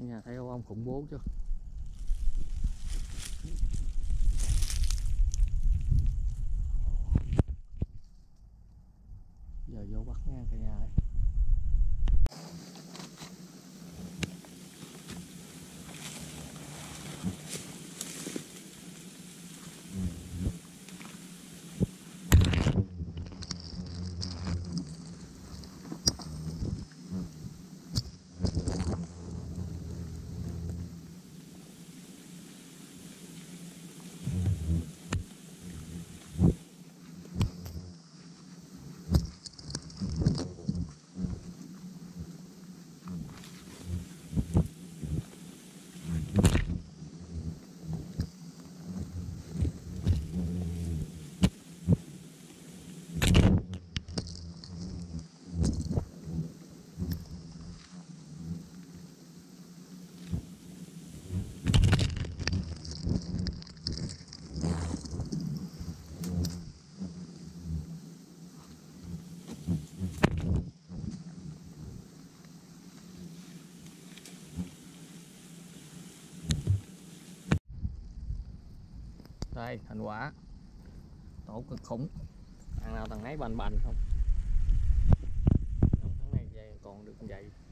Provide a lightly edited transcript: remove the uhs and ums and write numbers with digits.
Nhà thấy không khủng bố chưa? Giờ vô bắt nha cả nhà ơi. Đây thành quả tổ cực khủng, thằng nào thằng nấy bành bành không. Trong tháng này còn được vậy.